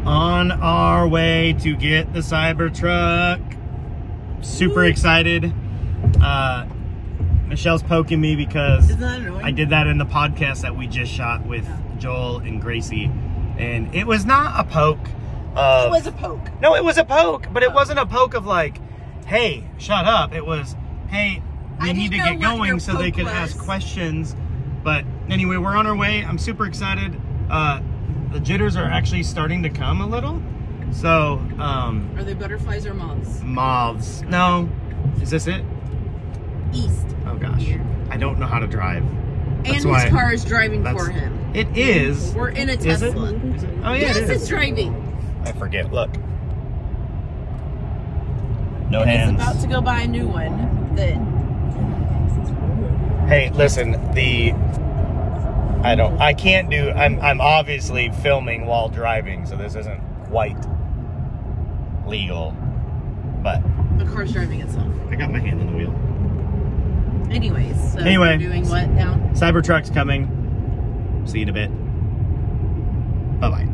On our way to get the Cybertruck. Super excited. Michelle's poking me because I did that in the podcast that we just shot with Joel and Gracie, and it was not a poke. It was a poke. No, it was a poke, but it wasn't a poke of like, hey, shut up. It was, hey, we need to get going so they could ask questions. But anyway, we're on our way. I'm super excited. The jitters are actually starting to come a little. So, are they butterflies or moths? Moths. No. Is this it? East. Oh gosh. Here. I don't know how to drive. That's and his car is driving for him. It is. We're in a Tesla. Is it? Oh yeah, yes, it is. It's driving. I forget. Look. No hands. It's about to go buy a new one. That. Hey, listen. I can't do. I'm obviously filming while driving, so this isn't quite legal. But the car's driving itself. I got my hand on the wheel. Anyways, so anyway, we're doing what now? Cybertruck's coming. See you in a bit. Bye-bye.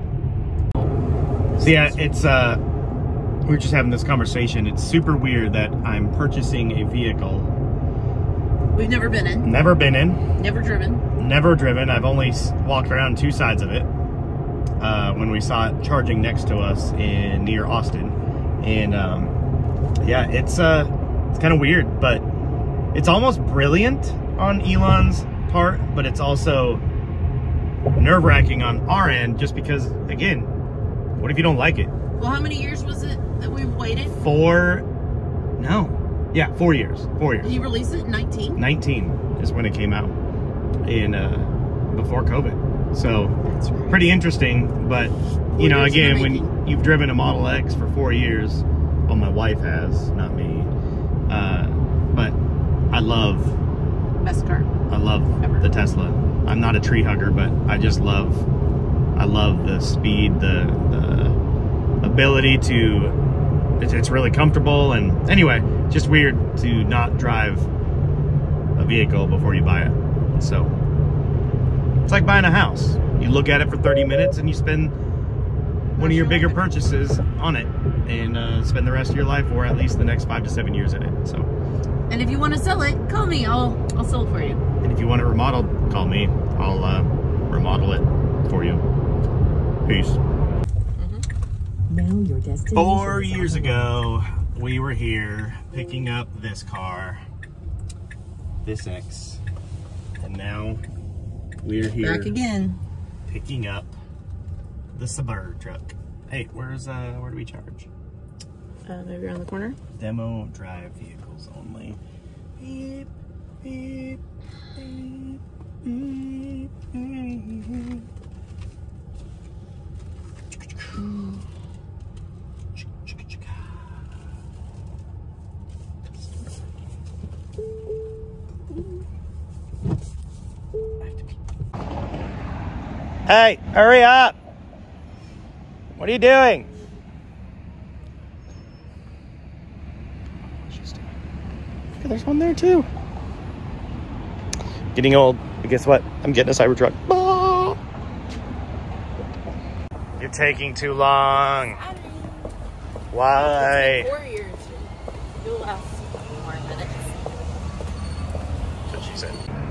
So yeah, it's we were just having this conversation. It's super weird that I'm purchasing a vehicle we've never been in. Never been in. Never driven. Never driven. I've only walked around two sides of it. When we saw it charging next to us near Austin. And yeah, it's kind of weird, but it's almost brilliant on Elon's part, but it's also nerve-wracking on our end just because, again, what if you don't like it? Well, how many years was it that we've waited? 4 years. 4 years. Did you release it in 19? 19 is when it came out before COVID. So pretty interesting, but you know, again, when you've driven a Model X for 4 years, well, my wife has, not me, but I love best car. I love ever. The Tesla. I'm not a tree hugger, but I love the speed, the ability to. It's really comfortable, and anyway, just weird to not drive a vehicle before you buy it. So it's like buying a house. You look at it for 30 minutes and you spend one of your bigger purchases on it, and spend the rest of your life, or at least the next 5 to 7 years in it. So. And if you want to sell it, call me. I'll sell it for you. And if you want it remodeled, call me. I'll remodel it for you. Peace. Now your destination. 4 years ago, we were here picking up this car, this X, and now we're here back again picking up the CyberTruck. Hey, where do we charge? Maybe around the corner. Demo drive vehicles only. Beep, beep, beep, beep, beep. Hey, hurry up! What are you doing? Okay, there's one there too. Getting old, but guess what? I'm getting a Cybertruck. Ah! You're taking too long. Why? 4 years. You'll last 4 more minutes. That's what she said.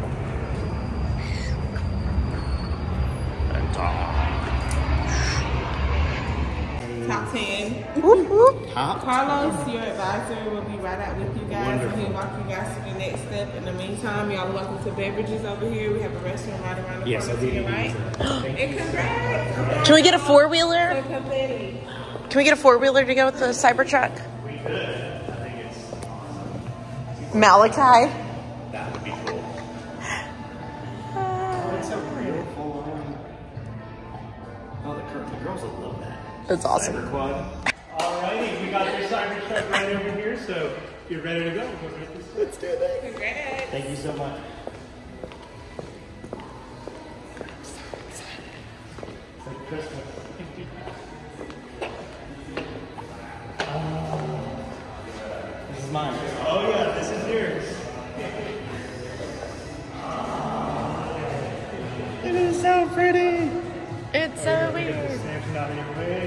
Top 10. Top Carlos, your advisor, will be right out with you guys. Wonderful. And he'll walk you guys to the next step. In the meantime, y'all are welcome to beverages over here. We have a restaurant right around the corner to your right. And congrats. Can we get a 4-wheeler? So confetti. Can we get a 4-wheeler to go with the Cybertruck? We could. I think it's awesome. Malachi. That would be cool. It's so pretty. Oh, the girls will love that. That's awesome. Cyberquad. Alrighty, we got your Cybertruck right over here, so if you're ready to go, let's do it. Congrats. Thank you so much. It's like Christmas. This is mine. Oh yeah, this is yours. It is so pretty. It's so weird. Snapshot out of your way.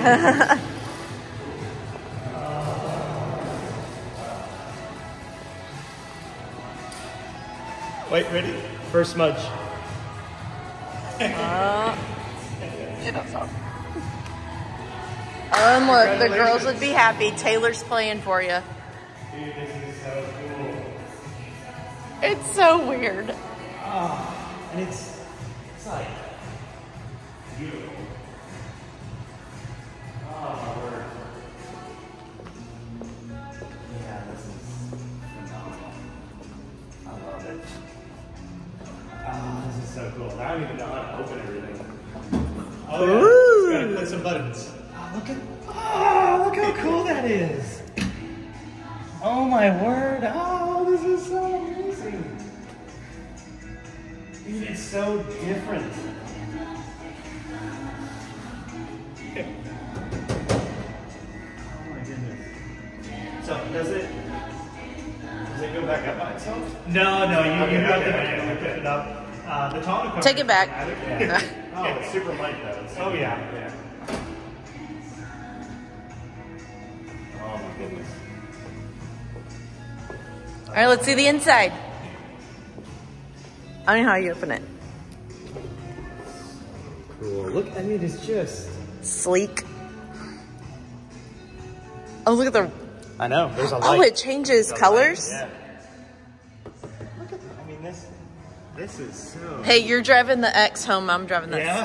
Wait, ready? First smudge. Oh, and look, the girls would be happy. Taylor's playing for you. Dude, this is so cool. It's so weird. Oh, and it's like beautiful. Oh my word. Yeah, this is phenomenal. I love it. Oh, this is so cool. I don't even know how to open everything. Oh, yeah. Just gotta click some buttons. Oh, look how cool that is. Oh my word. Oh, this is so amazing. Dude, it's so different. Oh my goodness. So does it go back up by itself? No, you have to pick it up. The tonneau. Take it back. Yeah. Oh, it's super light though. Oh yeah. Oh my goodness. All right, let's see the inside. I don't know how you open it. Cool. Look, I mean, it's just Sleek. Oh, look at the... I know. There's a light. Oh, it changes colors? Yeah. Look at that. I mean, this is so... Hey, you're driving the X home. I'm driving this. Yeah.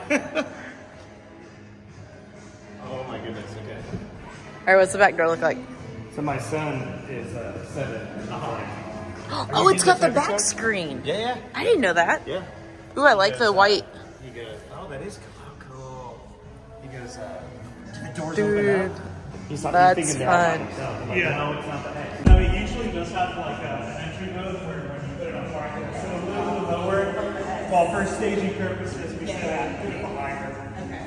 Oh my goodness. Okay. All right, what's the back door look like? So my son is 7. Oh, it's got the back screen. Yeah. I didn't know that. Yeah. Ooh, I like the white. He goes, oh, that is cool. He goes, the doors Dude, open up. He's not that's thinking fun. about himself. Like, yeah, no, it's not that. No, it usually does have like an entry mode where when you put it on fire, so a little lower. While for staging purposes, we should have put it behind her. Okay.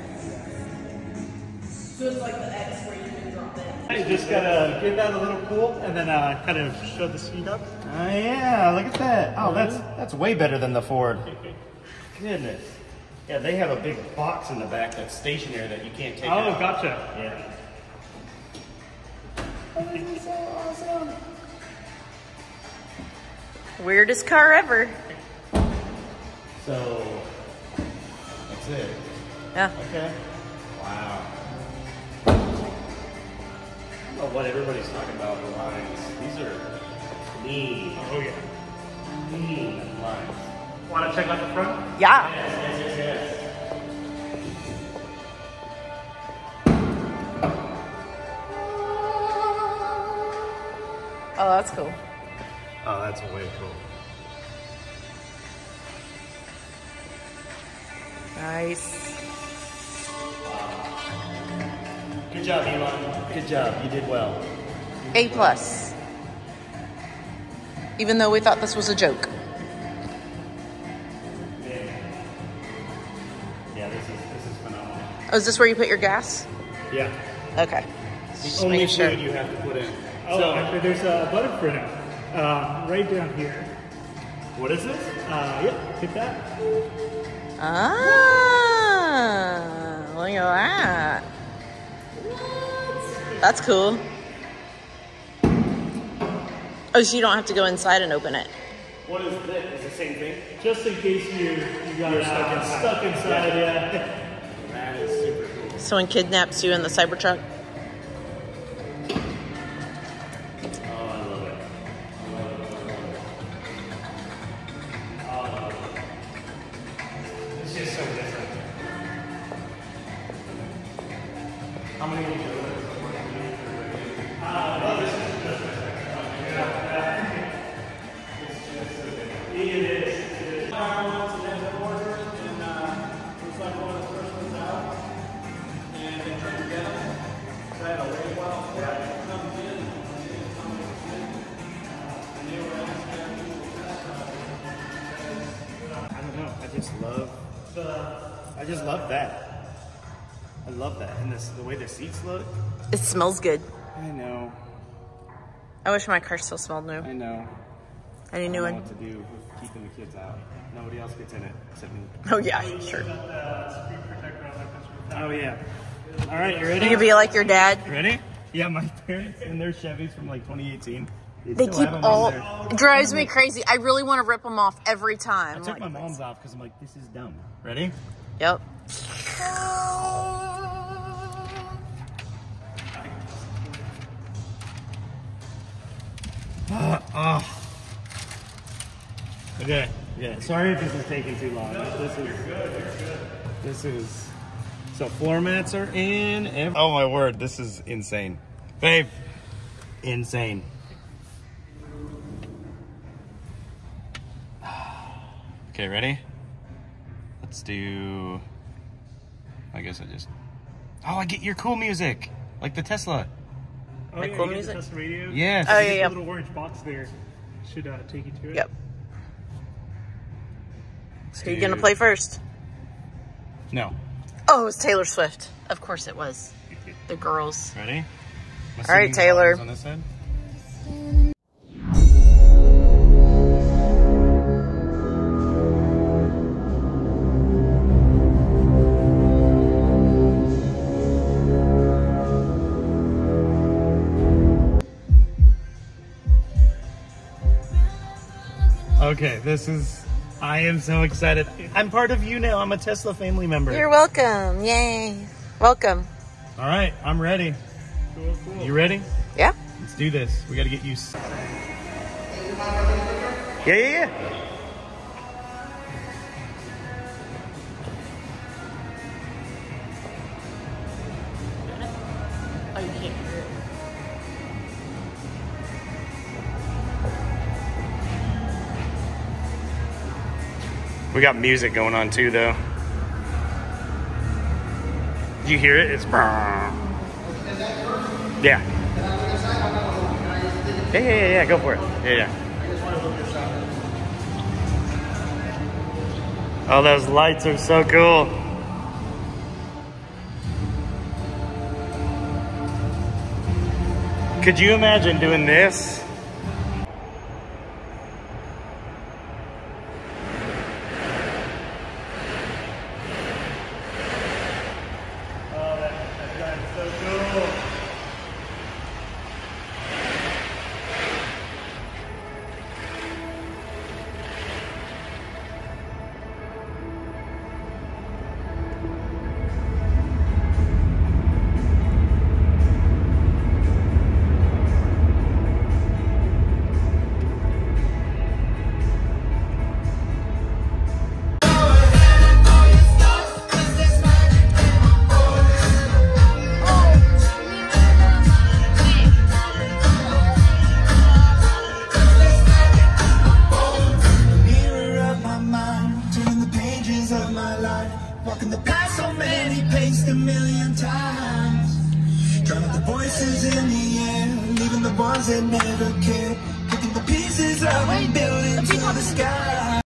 So it's like the X where you can drop it. You just gotta give that a little pull and then kind of shove the seat up. Oh yeah, look at that. Oh, that's way better than the Ford. Goodness. Yeah, they have a big box in the back that's stationary that you can't take out. Oh, gotcha. Yeah. Oh, this is so awesome. Weirdest car ever. So, that's it. Yeah. Okay. Wow. Oh, what everybody's talking about, the lines. These are clean. Oh, yeah. Clean lines. Want to check out the front? Yeah. Yes. Oh, that's cool. Oh, that's way cool. Nice. Good job, Elon. Good job. You did well. A+. Even though we thought this was a joke. Yeah, this is phenomenal. Oh, is this where you put your gas? Yeah. Okay. The only food you have to put in. Oh, so, actually, there's a button for him right down here. What is this? Yeah, hit that. Ah, look at that. That's cool. Oh, so you don't have to go inside and open it. What is this? Is it the same thing? Just in case you got stuck inside, yeah. That is super cool. Someone kidnaps you in the Cybertruck. How many of you do this? This is just It is. I went to the border and looks like one of the first ones out. And they tried to get them. So I had a wait while for it comes in. And they were asking me I don't know. I just love that. I love that. And the way the seats look. It smells good. I know. I wish my car still smelled new. I know. I need a new I don't one. know what to do with keeping the kids out. Nobody else gets in it except me. Oh yeah, sure. Oh yeah. All right, you ready? You could be like your dad. Ready? Yeah, my parents in their Chevys from like 2018. They keep all. It drives me crazy. I really want to rip them off every time. I took my mom's off because I'm like, this is dumb. Ready? Yep. Okay. Yeah. Sorry if this is taking too long. This is. So floor mats are in. Oh my word, this is insane, babe. Insane. Okay, ready? Let's do. I guess I just. Oh, I get your cool music, like the Tesla. Oh, Like yeah, cool you get music? the Tesla radio. Yes. Oh, There's yeah. a little orange box there. Should take you to it. Yep. So you're gonna play first? No. Oh, it was Taylor Swift. Of course it was. The girls. Ready? All right, Taylor. On this side. Okay, I am so excited. I'm part of you now. I'm a Tesla family member. You're welcome. Yay. Welcome. All right, I'm ready. Cool. You ready? Yeah. Let's do this. We got to get you. Yeah. Oh, you can't hear it. We got music going on too, though. Do you hear it? It's. Yeah. Yeah. Go for it. Yeah. Oh, those lights are so cool. Could you imagine doing this? Walking the path so many paced a million times. Drowning the voices in the air, leaving the ones that never cared. Picking the pieces up and building to the sky.